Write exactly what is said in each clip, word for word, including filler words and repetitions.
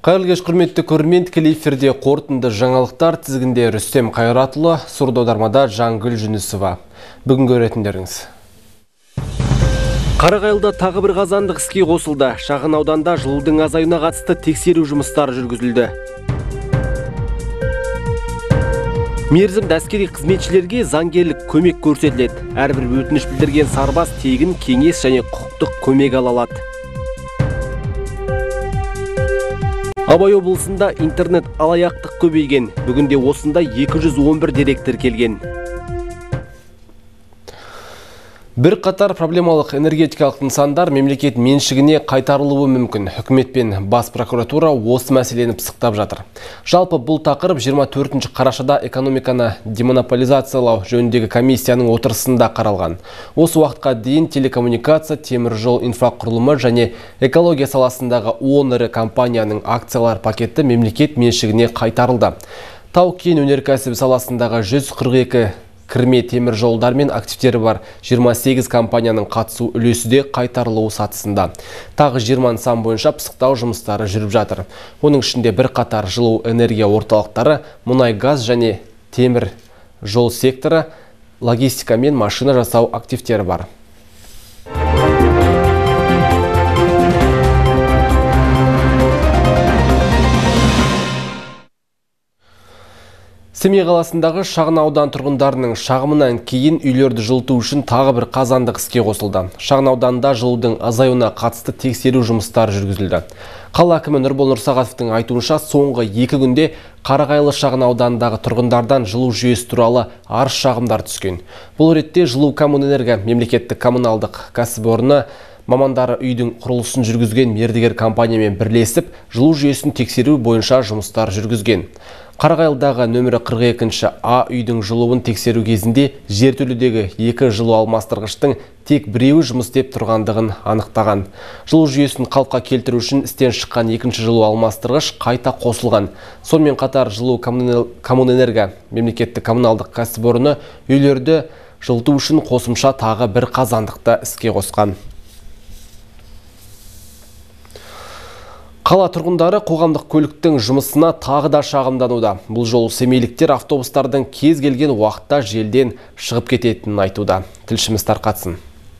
Қайырлы кеш, құрметті көрермен, тікелей эфирде қорытынды жаңалықтар тізгінде Рүстем Қайратұлы, сурдоаудармада Жангүл Жүнісова. Бүгін көретіндеріңіз. Қарағайлыда тағы бір қазандық іске қосылды. Шағын ауданда жылудың азаюына қатысты тексеру жұмыстары жүргізілді. Мерзімді әскери қызметшілерге заңгерлік көмек көрсетіледі. Әрбір өтініш білдірген сарбаз тегін кеңес және құқықтық көмек ала алады. Абай облысында интернет алаяқтық көбейген. Бүгінде осында екі жүз он бір дерек тіркелген. Бір қатар проблемалық энергетикалық нысандар мемлекет меншігіне қайтарылуы мүмкін. Үкімет пен бас прокуратура осы мәселені пысықтап жатыр. Жалпы бұл тақырып жиырма төртінші қарашада экономиканы демонополизациялау жөніндегі комиссияның отырысында қаралған. Осы уақытқа дейін телекоммуникация, темір жол инфрақұрылымы және экология саласындағы он ірі компанияның акциялар пакеті мемлекет меншігіне қайтарылды. Тау-кен өнеркәсібі саласындағы жүз қырық екі кірме темір жолдар мен активтері бар жиырма сегіз компанияның қатысу үлесі де қайтарылуы сатысында. Тағы жиырма нысан бойынша пысықтау жұмыстары жүріп жатыр. Оның ішінде бір қатар жылу энергия орталықтары, мұнай газ және темір жол секторы, логистика мен машина жасау активтері бар. Семей қаласындағы шағын аудан тұрғындарының шағымынан кейін үйлерді жылыту үшін тағы бір қазандық іске қосылды. Шағын ауданда жылудың азаюына қатысты тексеру жұмыстары жүргізілді. Қала әкімі Нұрбол Нұрсағатовтың айтуынша, соңғы екі күнде Қарағайлы шағын аудандағы тұрғындардан жылу жүйесі туралы арыз шағымдар түскен. Бұл ретте Жылукоммунэнерго мемлекеттік коммуналдық кәсіпорны мамандары үйдің құрылысын жүргізген мердігер компаниямен бірлесіп, жылу жүйесін тексеру бойынша жұмыстар жүргізген. Қарағайлыдағы нөмірі қырық екінші А үйдің жылуын тексеру кезінде жертөледегі екі жылу алмастырғыштың тек біреуі жұмыс істеп тұрғандығын анықтаған. Жылу жүйесін қалыпқа келтіру үшін істен шыққан екінші жылу алмастырғыш қайта қосылған. Сонымен қатар Жылукоммунэнерго мемлекеттік коммуналдық кәсіпорны үйлерді жылыту үшін қосымша тағы бір қазандықты іске қосқан. Қала тұрғындары қоғамдық көліктің жұмысына тағы да шағымдануда. Бұл жолы семейліктер автобустардың кез келген уақытта желден шығып кететінін айтуда. Тілшіміз тарқатсын.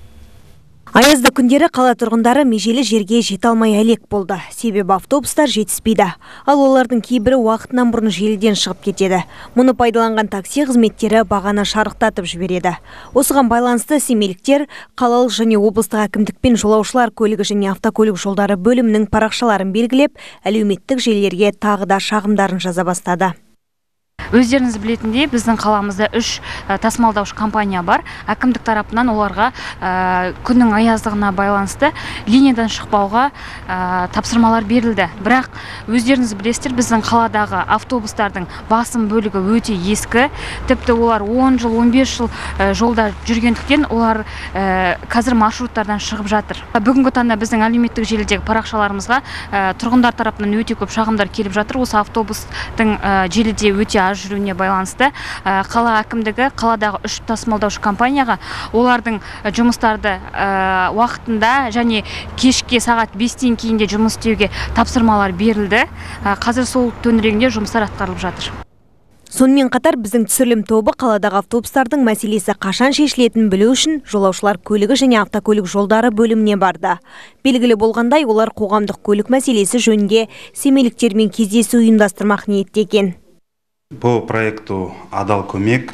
Аязды күндері қала тұрғындары межелі жерге жете алмай әлек болды. Себебі автобустар жетіспейді. Ал олардың кейбірі уақытынан бұрын желден шығып кетеді. Мұны пайдаланған такси қызметтері бағаны шарықтатып жібереді. Осыған байланысты семейліктер қалалық және облыстық әкімдікпен жолаушылар көлігі және автокөлік жолдары бөлімінің парақшаларын белгілеп, әлеуметтік желілерге тағы да шағымдарын жаза бастады. Өздеріңіз білетіндей, біздің қаламызда үш тасымалдаушы компания бар. Әкімдік тарапынан оларға күннің аяздығына байланысты линиядан шықпауға тапсырмалар берілді. Бірақ өздеріңіз білесіздер, біздің қаладағы автобустардың басым бөлігі өте ескі. Тіпті олар он жыл, он бес жыл жолда жүргендіктен олар қазір маршруттардан шығып жатыр. Бүгінгі таңда біздің әлеуметтік желідегі парақшаларымызға тұрғындар тарапынан өте көп шағымдар келіп жатыр. Осы автобустың желіде өте аз жүруіне байланысты қала әкімдігі қаладағы үш тасымалдаушы компанияға олардың жұмыстарды уақытында және кешке сағат бестен кейінде жұмыс істеуге тапсырмалар берілді. Қазір сол төңірегінде жұмыстар атқарылып жатыр. Сонымен қатар біздің түсірілім тобы қаладағы автобустардың мәселесі қашан шешілетінін білу үшін жолаушылар көлігі және автокөлік жолдары бөліміне барды. Белгілі болғандай, олар қоғамдық көлік мәселесі жөнінде семейліктермен кездесу ұйымдастырмақ ниетте екен. По проекту «Адал көмек».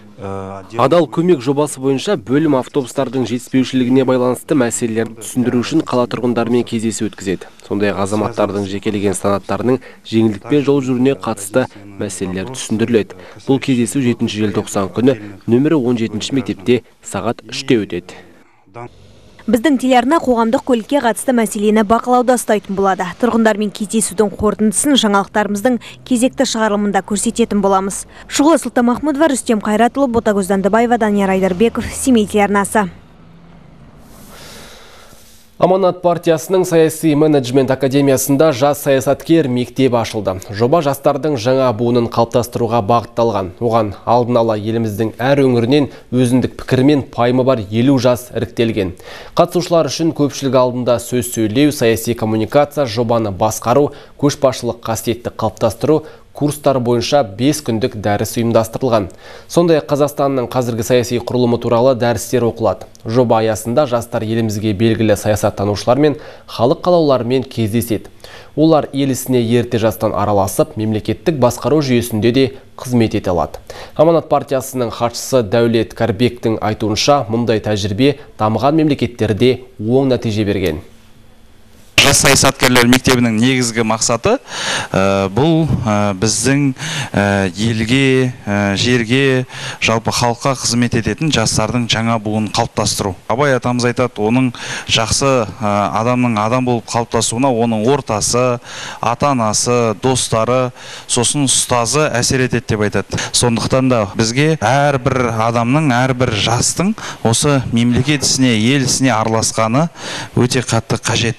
Адал көмек жобасы бойынша бөлім автобустардың жетіспеушілігіне байланысты мәселелерді түсіндіру үшін қала тұрғындарымен кездесу өткізеді. Сондай-ақ азаматтардың жекелеген санаттарының жеңілдікпен жол жүруіне қатысты мәселелер түсіндіріледі. Бұл кездесу жетінші желтоқсан күні нөмірі он жетінші мектепте сағат үште өтеді. Біздің телеарна қоғамдық көлікке қатысты мәселені бақылауда ұстайтын болады. Тұрғындармен кездесудің қорытындысын жаңалықтарымыздың кезекті шығарылымында көрсететін боламыз. Шұғылы Сұлтанмахмұдова, Рүстем Қайратұлы, Ботагөз Дандыбаева, Данияр Айдарбеков, Семей телеарнасы. Аманат партиясының саяси менеджмент академиясында жас саясаткер мектебі ашылды. Жоба жастардың жаңа буынын қалыптастыруға бағытталған. Оған алдын ала еліміздің әр өңірінен өзіндік пікірмен пайымы бар елу жас іріктелген. Қатысушылар үшін көпшілік алдында сөз сөйлеу, саяси коммуникация, жобаны басқару, көшбасшылық қасиетті қалыптастыру курстар бойынша бес күндік дәріс ұйымдастырылған. Сондай Қазақстанның қазіргі саяси құрылымы туралы дәрістер оқылады. Жоба аясында жастар елімізге белгілі саясаттанушылар мен халық қалаулыларымен кездеседі. Олар ел ісіне ерте жастан араласып, мемлекеттік басқару жүйесінде де қызмет ете алады. Аманат партиясының хатшысы Дәулет Карбектің айтуынша, мұндай тәжірибе дамыған мемлекеттерде оң нәтиже берген. Жас саясаткерлер мектебінің негізгі мақсаты бұл біздің елге, жерге, жалпы халыққа қызмет ететін жастардың жаңа буынын қалыптастыру. Абай атамыз айтады, оның жақсы адамның адам болып қалыптасуына оның ортасы, ата-анасы, достары, сосын ұстазы әсер етеді деп айтады. Сондықтан да бізге әрбір адамның, әрбір жастың осы мемлекет ісіне, ел ісіне араласқаны өте қатты қажет.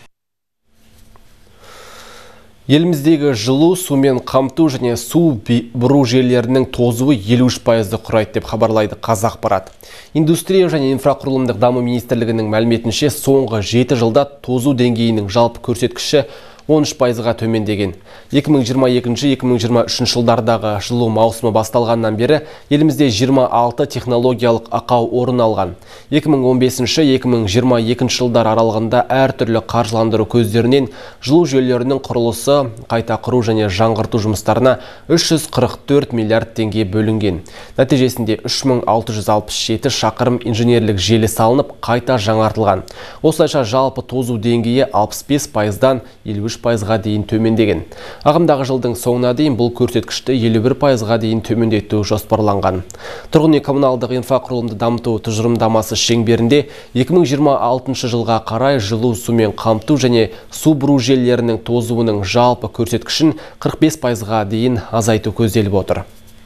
Еліміздегі жылу, сумен қамту және су бұру желілерінің тозуы елу үш пайызды құрайды деп хабарлайды Қазақпарат. Индустрия және инфрақұрылымдық даму министрлігінің мәліметінше соңғы жеті жылда тозу деңгейінің жалпы көрсеткіші он үш пайызға төмендеген. екі мың жиырма екінші - екі мың жиырма үшінші жылдардағы жылу маусымы басталғаннан бері елімізде жиырма алты технологиялық ақау орын алған. екі мың он бесінші - екі мың жиырма екінші жылдар аралығында әртүрлі қаржыландыру көздерінен жылу жүйелерінің құрылысы, қайта құру және жаңғырту жұмыстарына үш жүз қырық төрт миллиард теңге бөлінген. Нәтижесінде үш мың алты жүз алпыс жеті шақырым инженерлік желі салынып, қайта жаңартылған. Осылайша жалпы тозу деңгейі алпыс бес пайыздан елу үш пайызға дейін төмендеген. Ағымдағы жылдың соңына дейін бұл көрсеткішті елу бір пайызға дейін төмендету жоспарланған. Тұрғын үй коммуналдық инфрақұрылымды дамыту тұжырымдамасы шеңберінде екі мың жиырма алтыншы жылға қарай жылу сумен қамту және су бұру желілерінің тозуының жалпы көрсеткішін қырық бес пайызға дейін азайту көзделіп отыр.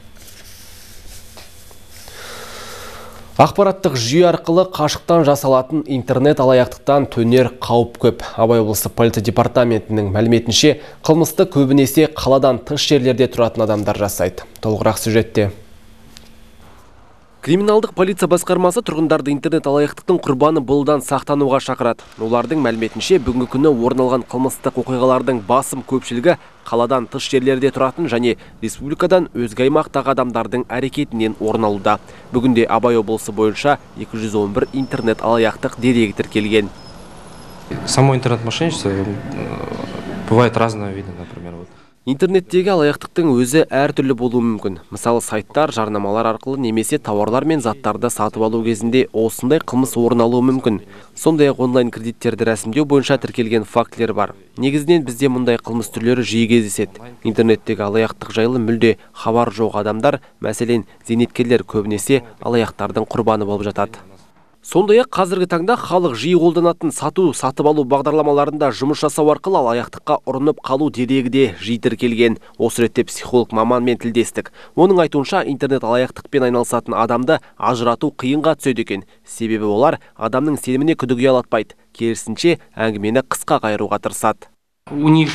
Ақпараттық жүйе арқылы қашықтан жасалатын интернет алаяқтықтан төнер қауіп көп. Абай облысы полиция департаментінің мәліметінше, қылмысты көбінесе қаладан тыс жерлерде тұратын адамдар жасайды. Толығырақ сюжетте. Криминалдық полиция басқармасы тұрғындарды интернет алаяқтықтың құрбаны болудан сақтануға шақырады. Олардың мәліметінше, бүгінгі күні орын алған қылмыстық оқиғалардың басым көпшілігі қаладан тыс жерлерде тұратын және республикадан өзге аймақтағы адамдардың әрекетінен орын алуда. Бүгінде Абай облысы бойынша екі жүз он бір интернет алаяқтық дерегі тіркелген. Само интернет-мошенничество бывает разного вида, например. Интернеттегі алаяқтықтың өзі әртүрлі болуы мүмкін. Мысалы, сайттар, жарнамалар арқылы немесе тауарлар мен заттарды сатып алу кезінде осындай қылмыс орын алуы мүмкін. Сондай-ақ онлайн кредиттерді рәсімдеу бойынша тіркелген фактілер бар. Негізінен бізде мұндай қылмыс түрлері жиі кездеседі. Интернеттегі алаяқтық жайлы мүлде хабар жоқ адамдар, мәселен, зейнеткерлер көбінесе алаяқтардың құрбаны болып жатады. Сондай-ақ қазіргі таңда халық жиі қолданатын сату, сатып алу бағдарламаларында жұмыс жасау арқылы алаяқтыққа ұрынып қалу дерегі де жиі тіркелген. Осы ретте психолог маманмен тілдестік. Оның айтуынша, интернет алаяқтықпен айналысатын адамды ажырату қиынға түседі екен. Себебі олар адамның сеніміне күдік ұялатпайды. Керісінше әңгімені қысқа қайыруға тырысады. У них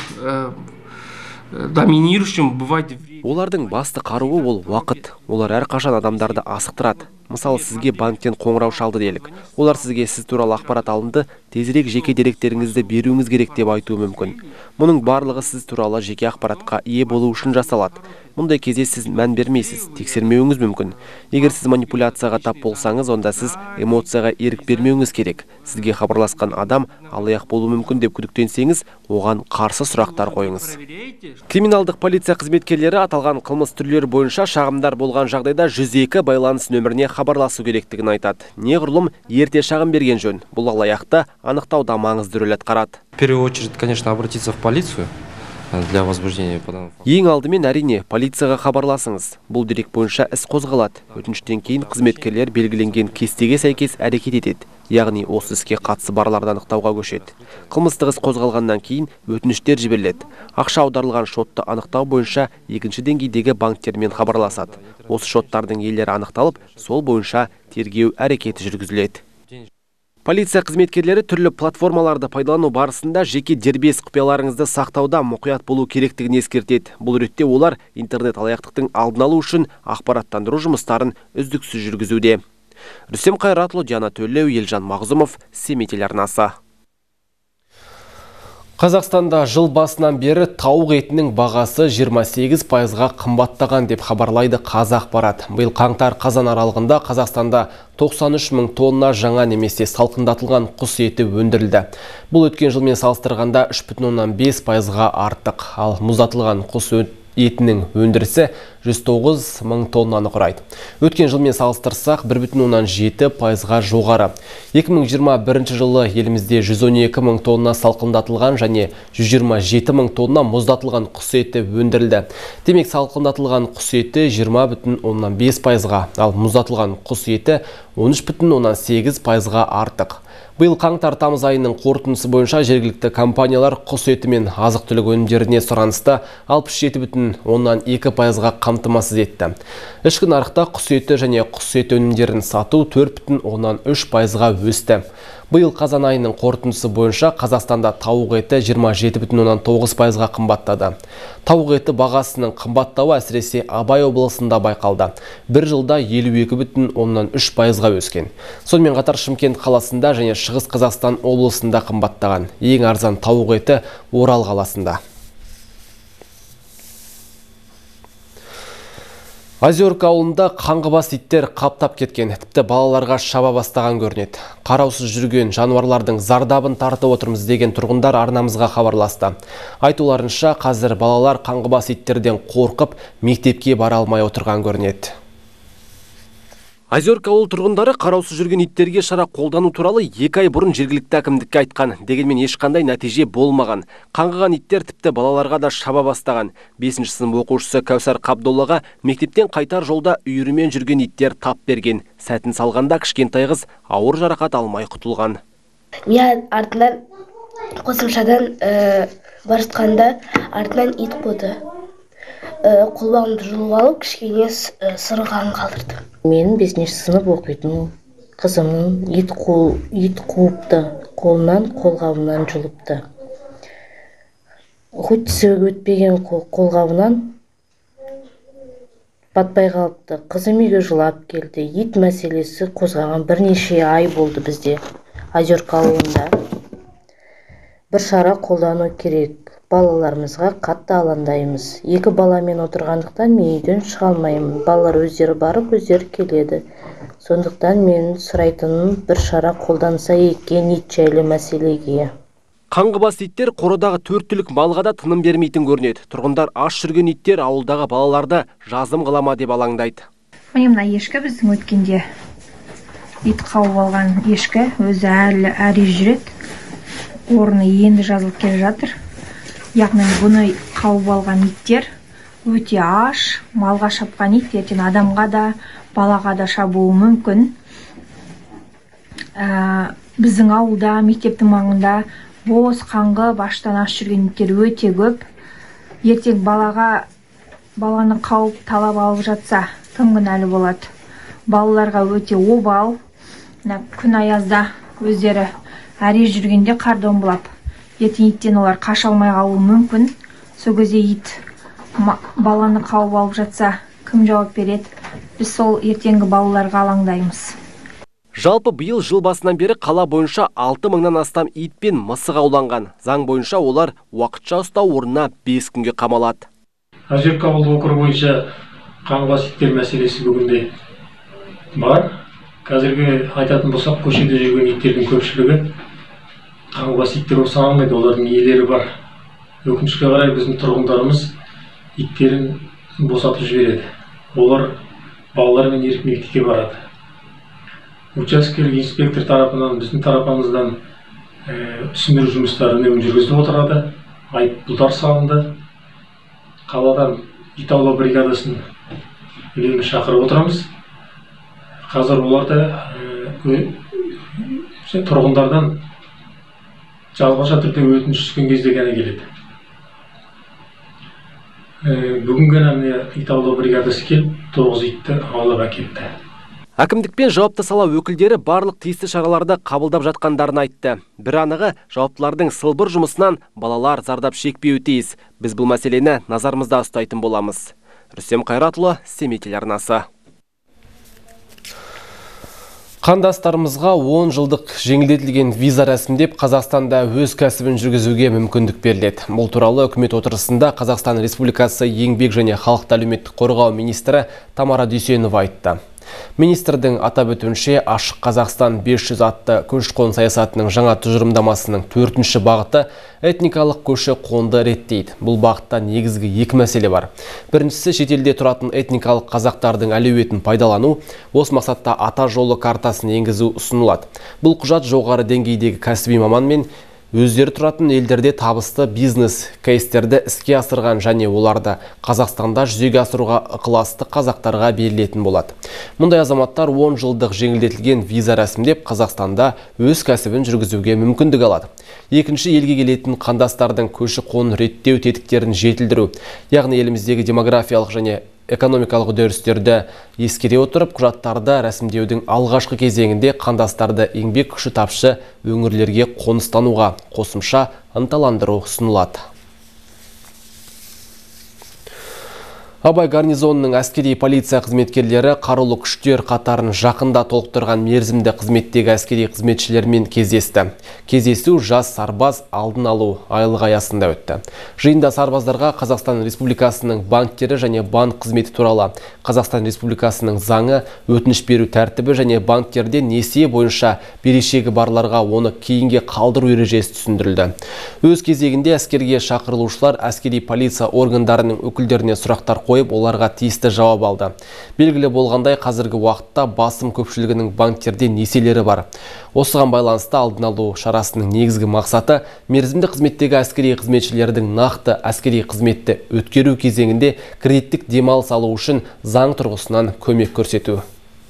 доминирующим бывает. Олардың басты қаруы ол уақыт. Олар әрқашан адамдарды асықтырады. Мысалы, сізге банктен қоңырау шалды делік. Олар сізге сіз туралы ақпарат алынды, тезірек жеке деректеріңізді беруіңіз керек деп айтуы мүмкін. Мұның барлығы сіз туралы жеке ақпаратқа ие болу үшін жасалады. Мұндай кезде сіз мән бермейсіз, тексермеуіңіз мүмкін. Егер сіз манипуляцияға тап болсаңыз, онда сіз эмоцияға ерік бермеуіңіз керек. Сізге хабарласқан адам алаяқ болуы мүмкін деп күдіктенсеңіз, оған қарсы сұрақтар қойыңыз. Криминалдық полиция қызметкерлері аталған қылмыс түрлері бойынша шағымдар болған жағдайда жүз екі байланыс нөміріне хабарласу керектігін айтады. Неғұрлым ерте шағым берген жөн. Бұл алаяқты анықтауда маңызды рөл атқарады. В первую очередь, конечно, обратиться в полицию для возбуждения подобных. Ең алдымен әрине полицияға хабарласыңыз. Бұл дерек бойынша іс қозғалады. Өтініштен кейін қызметкерлер белгіленген кестеге сәйкес әрекет етеді. Яғни осы іске қатысы барларды анықтауға көшеді. Қылмыстық іс қозғалғаннан кейін өтініштер жіберіледі. Ақша аударылған шотты анықтау бойынша екінші деңгейдегі банктермен хабарласады. Осы шоттардың иелері анықталып, сол бойынша тергеу әрекеті жүргізіледі. Полиция қызметкерлері түрлі платформаларды пайдалану барысында жеке дербес құпияларыңызды сақтауда мұқият болу керектігін ескертеді. Бұл ретте олар интернет алаяқтықтың алдын алу үшін ақпараттандыру жұмыстарын үздіксіз жүргізуде. Рүстем Қайратұлы, Диана Төлеу, Елжан Мағзұмов, Семей телеарнасы. Қазақстанда жыл басынан бері тауық етінің бағасы жиырма сегіз пайызға қымбаттаған деп хабарлайды Қазақпарат. Биыл қаңтар-қазан аралығында Қазақстанда тоқсан үш мың тонна жаңа немесе салқындатылған құс еті өндірілді. Бұл өткен жылмен салыстырғанда үш бүтін оннан бес пайызға артық. Ал мұздатылған құс етінің өндірісі жүз тоғыз мың тоннаны құрайды. Өткен жылмен салыстырсақ бір бүтін оннан жеті пайызға жоғары. екі мың жиырма бірінші жылы елімізде жүз он екі мың тонна салқындатылған және жүз жиырма жеті мың тонна мұздатылған құс еті өндірілді. Демек салқындатылған құс еті жиырма бүтін оннан бес пайызға, ал мұздатылған құс еті он үш бүтін оннан сегіз пайызға артық. Биыл қаңтар-тамыз айының қорытындысы бойынша жергілікті компаниялар құс еті мен азық-түлік өнімдеріне сұранысты алпыс жеті бүтін оннан екі пайызға қамтамасыз етті. Ішкі нарықта құс еті және құс еті өнімдерін сату төрт бүтін оннан үш пайызға өсті. Биыл қазан айының қорытындысы бойынша Қазақстанда тауық еті жиырма жеті бүтін оннан тоғыз пайызға қымбаттады. Тауық еті бағасының қымбаттауы әсіресе Абай облысында байқалды. Бір жылда елу екі бүтін оннан үш пайызға өскен. Сонымен қатар Шымкент қаласында және Шығыс Қазақстан облысында қымбаттаған. Ең арзан тауық еті Орал қаласында. Озерка ауылында қаңғыбас иттер қаптап кеткен, тіпті балаларға шаба бастаған көрінеді. Қараусыз жүрген жануарлардың зардабын тартып отырмыз деген тұрғындар арнамызға хабарласты. Айтуларынша, қазір балалар қаңғыбас иттерден қорқып, мектепке бара алмай отырған көрінеді. Озерка ауыл тұрғындары қараусыз жүрген иттерге шара қолдану туралы екі ай бұрын жергілікті әкімдікке айтқан, дегенмен ешқандай нәтиже болмаған. Қаңғыған иттер тіпті балаларға да шаба бастаған. бесінші сынып оқушысы Кәусар Қабдоллаға мектептен қайтар жолда үйірімен жүрген иттер тап берген. Сәтін салғанда кішкентай қыз ауыр жарақат алмай құтылған. Мен артынан қосымшадан бара жатқанда артынан ит қуды. Қолбағымды жұлып алып, кішкене сырғанын қалдырды. Мен бесінші сынып оқитын қызымның ит қуыпты, қолынан қолғабынан жұлыпты. Хоть тісі өтпеген қолғабынан батпай қалыпты. Қызым үйге жылап келді. Ит мәселесі қозғаған бірнеше ай болды бізде, Озерка ауылында. Бір шара қолдану керек. Балаларымызға қатты алаңдаймыз. Екі баламен отырғандықтан мен үйден шыға алмаймын. Балалар өздері барып, өздері келеді. Сондықтан мен сұрайтыным бір шара қолданса екен ит жайлы мәселеге. Қаңғыбас иттер қорадағы төрт түлік малға да тыным бермейтін көрінеді. Тұрғындар аш жүрген иттер ауылдағы балаларды жазым қылама деп алаңдайды. Міне мына ешкі біздің өткенде ит қауып алған ешкі өзі әлі әре жүреді. Орны енді жазылып келе жатыр. Яғни бұны қауып алған иттер өте аш, малға шапқан ит ертең адамға да, балаға да шабуы мүмкін. Ә, біздің ауылда, мектептің маңында боз, қаңғы, баштан аш жүрген иттер өте көп. Ертең балаға, баланы қауып талап алып жатса, кім кінәлі болады? Балаларға өте обал, күн аязда өздері әре жүргенде қарды омбылап. Ертең иттен олар қаша алмай қалуы мүмкін. Сол кезде ит баланы қауып алып жатса, кім жауап береді? Біз сол ертеңгі балаларға алаңдаймыз. Жалпы биыл жыл басынан бері қала бойынша алты мыңнан астам ит пен мысық ауланған. Заң бойынша олар уақытша ұстау орнына бес күнге қамалады. Озерка ауылдық округі бойынша қаңғыбас иттер мәселесі бүгінде бар. Қазіргі айтатын болсақ, көшеде жүрген иттердің көпшілігі қаңғыбас иттер болып саналмайды, олардың иелері бар. Өкінішке қарай біздің тұрғындарымыз иттерін босатып жібереді. Олар балалармен еркін мектепке барады. Учаскелік инспектор тарапынан, біздің тарапымыздан түсіндіру жұмыстары үнемі жүргізіліп отырады. Айыппұлдар салынды. Қаладан ит аулау бригадасын үнемі шақырып отырамыз. Қазір оларды тұрғындардан жазбаша түрде өтініш түскен кезде ғана келеді. Бүгін ғана ит аулау бригадасы келіп, тоғыз итті аулап әкетті. Әкімдік пен жауапты сала өкілдері барлық тиісті шараларды қабылдап жатқандарын айтты. Бір анығы, жауаптылардың сылбыр жұмысынан балалар зардап шекпеуі тиіс. Біз бұл мәселені назарымызда ұстайтын боламыз. Рүстем Қайратұлы, Семей телеарнасы. Қандастарымызға он жылдық жеңілдетілген виза рәсімдеп Қазақстанда өз кәсібін жүргізуге мүмкіндік беріледі. Бұл туралы үкімет отырысында Қазақстан Республикасы еңбек және халықты әлеуметтік қорғау министрі Тамара Дүйсенова айтты. Министрдің атап өтуінше, Ашық Қазақстан бес жүз атты көші-қон саясатының жаңа тұжырымдамасының төртінші бағыты этникалық көші-қонды реттейді. Бұл бағытта негізгі екі мәселе бар. Біріншісі, шетелде тұратын этникалық қазақтардың әлеуетін пайдалану. Осы мақсатта ата жолы картасын енгізу ұсынылады. Бұл құжат жоғары деңгейдегі кәсіби маман мен өздері тұратын елдерде табысты бизнес кейстерді іске асырған және оларды Қазақстанда жүзеге асыруға ықыласты қазақтарға берілетін болады. Мұндай азаматтар он жылдық жеңілдетілген виза рәсімдеп Қазақстанда өз кәсібін жүргізуге мүмкіндік алады. Екінші, елге келетін қандастардың көші-қон реттеу тетіктерін жетілдіру, яғни еліміздегі демографиялық және экономикалық үдерістерді ескере отырып, құжаттарды рәсімдеудің алғашқы кезеңінде қандастарды еңбек күші тапшы өңірлерге қоныстануға қосымша ынталандыру ұсынылады. Абай гарнизонының әскери полиция қызметкерлері қарулы күштер қатарын жақында толықтырған мерзімді қызметтегі әскери қызметшілермен кездесті. Кездесу жас сарбаз алдын алу айлығы аясында өтті. Жиында сарбаздарға Қазақстан Республикасының банктері және банк қызметі туралы, Қазақстан Республикасының заңы, өтініш беру тәртібі және банктерде несие бойынша берешегі барларға оны кейінге қалдыру ережесі түсіндірілді. Өз кезегінде әскерге шақырылушылар әскери полиция органдарының өкілдеріне сұрақтар қойып, оларға тиісті жауап алды. Белгілі болғандай, қазіргі уақытта басым көпшілігінің банктерде несиелері бар. Осыған байланысты алдын алу шарасының негізгі мақсаты мерзімді қызметтегі әскери қызметшілердің нақты әскери қызметті өткеру кезеңінде кредиттік демалыс алу үшін заң тұрғысынан көмек көрсету.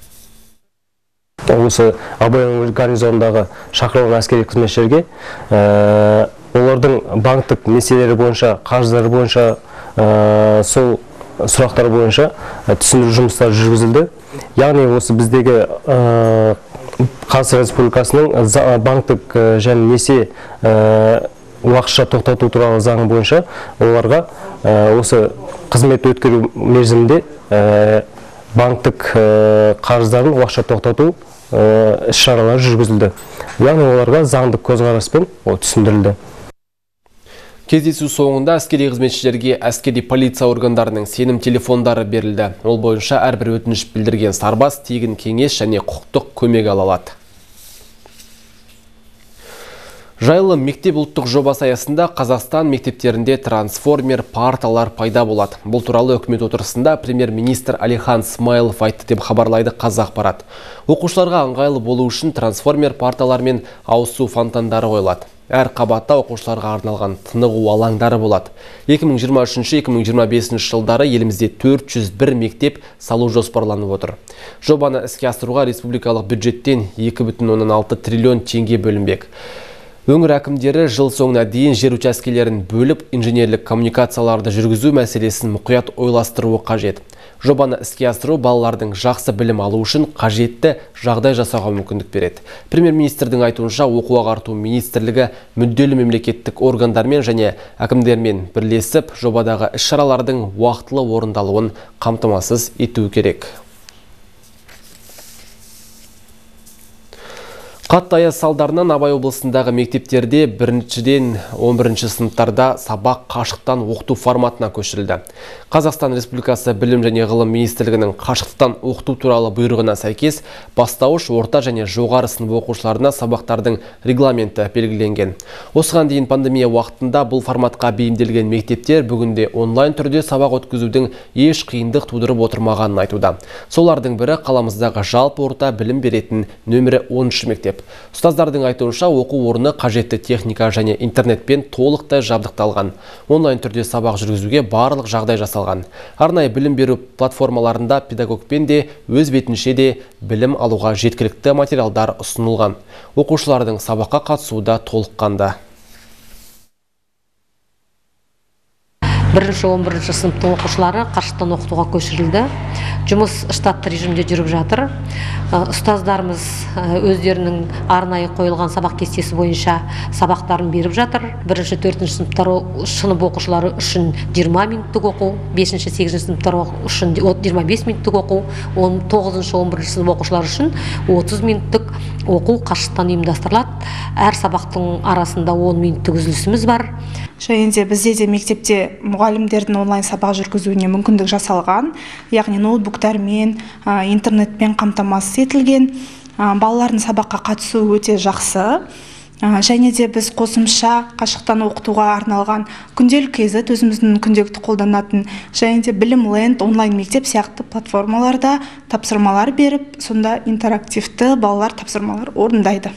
Осы Абай гарнизонындағы шақырылған әскери қызметшілерге олардың банктік несиелері бойынша, қарыздары бойынша, сол сұрақтар бойынша түсіндіру жұмыстары жүргізілді. Яғни осы біздегі Қазақстан Республикасының банктік және несие уақытша тоқтату туралы заңы бойынша оларға осы қызмет өткеру мерзімінде банктік қарыздарын уақытша тоқтату іс-шаралары жүргізілді. Яғни оларға заңдық көзқараспен түсіндірілді. Кездесу соңында әскери қызметшілерге әскери полиция органдарының сенім телефондары берілді. Ол бойынша әрбір өтініш білдірген сарбаз тегін кеңес және құқықтық көмек ала алады. Жайлы мектеп ұлттық жобасы аясында Қазақстан мектептерінде трансформер парталар пайда болады. Бұл туралы үкімет отырысында премьер-министр Әлихан Смайылов айтты деп хабарлайды Қазақпарат. Оқушыларға ыңғайлы болу үшін трансформер парталар мен ауызсу фонтандары қойылады. Әр қабатта оқушыларға арналған тынығу алаңдары болады. екі мың жиырма үшінші - екі мың жиырма бесінші жылдары елімізде төрт жүз бір мектеп салу жоспарланып отыр. Жобаны іске асыруға республикалық бюджеттен екі бүтін оннан алты триллион теңге бөлінбек. Өңір әкімдері жыл соңына дейін жер учаскелерін бөліп, инженерлік коммуникацияларды жүргізу мәселесін мұқият ойластыруы қажет. Жобаны іске асыру балалардың жақсы білім алу үшін қажетті жағдай жасауға мүмкіндік береді. Премьер-министрдің айтуынша, оқу ағарту министрлігі мүдделі мемлекеттік органдармен және әкімдермен бірлесіп, жобадағы іс-шаралардың уақытылы орындалуын қамтамасыз ету керек. Қатты аяз салдарынан Абай облысындағы мектептерде біріншіден он бірінші сыныптарда сабақ қашықтан оқыту форматына көшірілді. Қазақстан Республикасы Білім және ғылым министрлігінің қашықтан оқыту туралы бұйрығына сәйкес бастауыш, орта және жоғары сынып оқушыларына сабақтардың регламенті белгіленген. Осыған дейін пандемия уақытында бұл форматқа бейімделген мектептер бүгінде онлайн түрде сабақ өткізудің еш қиындық тудырып отырмағанын айтуда. Солардың бірі қаламыздағы жалпы орта білім беретін нөмірі оныншы мектеп. Ұстаздардың айтуынша, оқу орны қажетті техника және интернетпен толықтай жабдықталған. Онлайн түрде сабақ жүргізуге барлық жағдай жасалған. Арнайы білім беру платформаларында педагогпен де өз бетінше де білім алуға жеткілікті материалдар ұсынылған. Оқушылардың сабаққа қатысуы да толыққанды. бірінші он бірінші сыныптың оқушылары қашықтан оқытуға көшірілді. Жұмыс штатты режимде жүріп жатыр. Ұстаздарымыз өздерінің арнайы қойылған сабақ кестесі бойынша сабақтарын беріп жатыр. бірінші төртінші сынып оқушылары үшін жиырма минуттық оқу, бесінші сегізінші сыныптар үшін жиырма бес минуттық оқу, он тоғызыншы он бірінші сынып оқушылары үшін отыз минуттық оқу қашықтан ұйымдастырылады. Әр сабақтың арасында он минуттық үзілісіміз бар. Және де бізде де мектепте мұғалімдердің онлайн сабақ жүргізуіне мүмкіндік жасалған, яғни ноутбуктармен, интернетпен қамтамасыз етілген. Балалардың сабаққа қатысуы өте жақсы. Және де біз қосымша қашықтан оқытуға арналған күнделік кезет, өзіміздің күнделікті қолданатын, және де білім ленд, онлайн мектеп сияқты платформаларда тапсырмалар беріп, сонда интерактивті балалар тапсырмалар орындайды.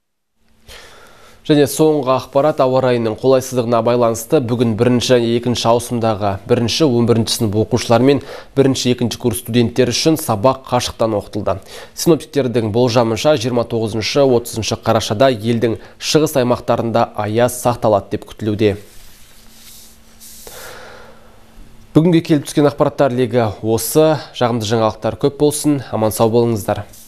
Және соңғы ақпарат ауа райының қолайсыздығына байланысты бүгін бірінші және екінші ауысымдағы бірінші он бірінші сынып оқушылары мен бірінші екінші курс студенттері үшін сабақ қашықтан оқытылды. Синоптиктердің болжамынша жиырма тоғызыншы отызыншы қарашада елдің шығыс аймақтарында аяз сақталады деп күтілуде. Бүгінге келіп түскен ақпараттар легі осы. Жағымды жаңалықтар көп болсын. Аман сау болыңыздар.